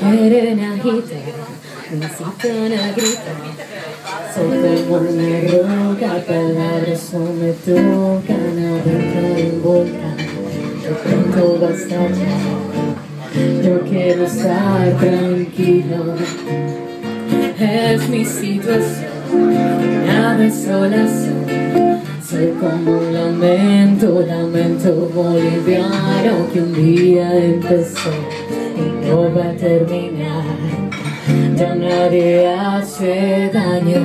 quieren agitar, me incitan a gritar. Soy como una roca, palabras no me tocan adentro del volcán. De pronto basta ya, yo quiero estar tranquilo. Es mi situación, una desolación. Soy como un lamento boliviano que un día empezó y no va a terminar. Ya nadie hace daño.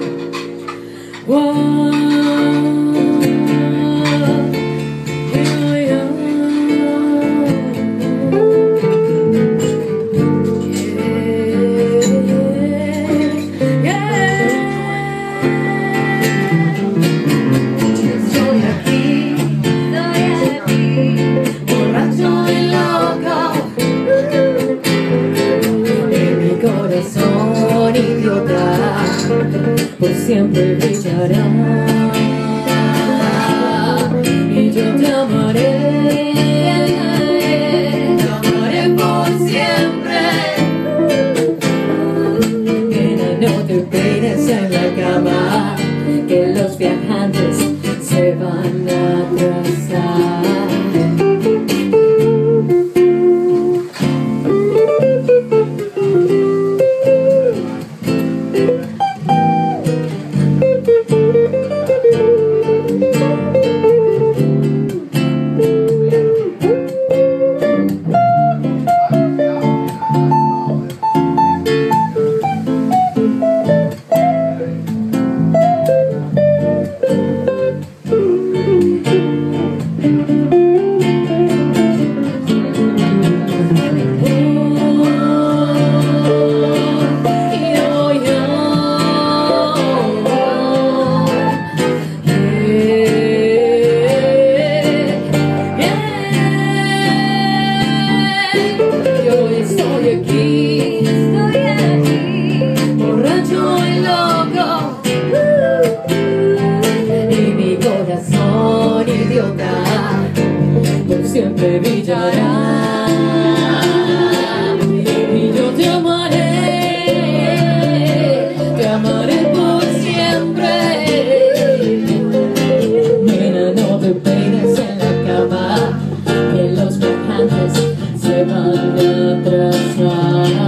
Por siempre brillará y yo te amaré por siempre. Nena, no te peines en la cama, que los viajantes se van a atrasar. Siempre brillará y yo te amaré por siempre. Nena, no te peines en la cama, que los viajantes se van a atrasar.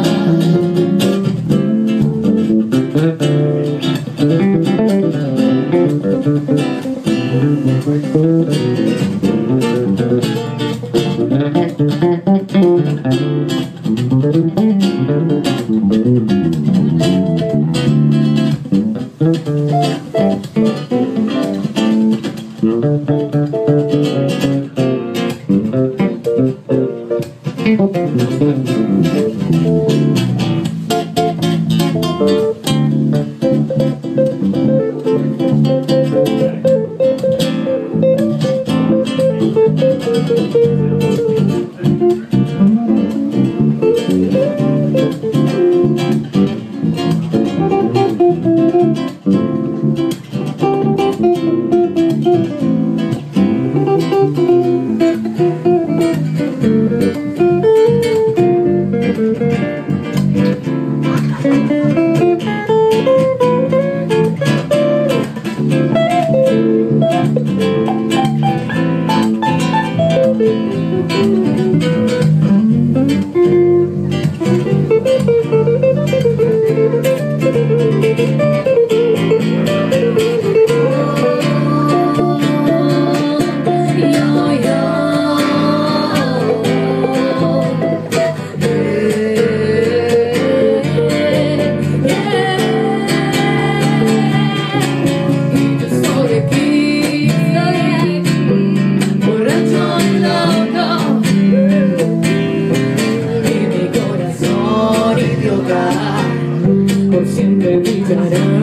Por siempre vivirá.